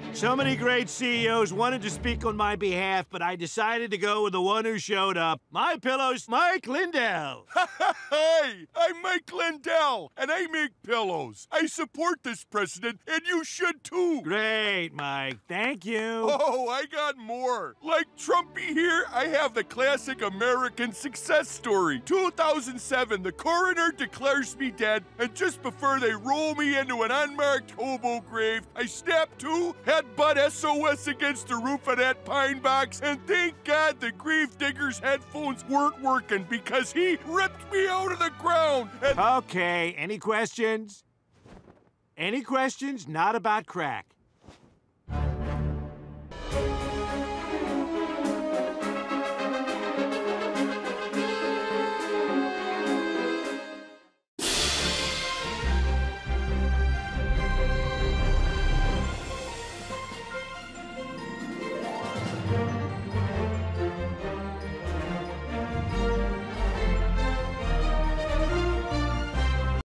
So many great CEOs wanted to speak on my behalf, but I decided to go with the one who showed up. My Pillow's Mike Lindell. Hi, I'm Mike Lindell, and I make pillows. I support this president, and you should too. Great, Mike. Thank you. Oh, I got more. Like Trumpy here, I have the classic American success story. 2007, the coroner declares me dead, and just before they roll me into an unmarked hobo grave, I snap to, headbutt SOS against the roof of that pine box, and thank God the gravedigger's headphones weren't working because he ripped me out of the ground. And Okay, any questions? Any questions? Not about crack.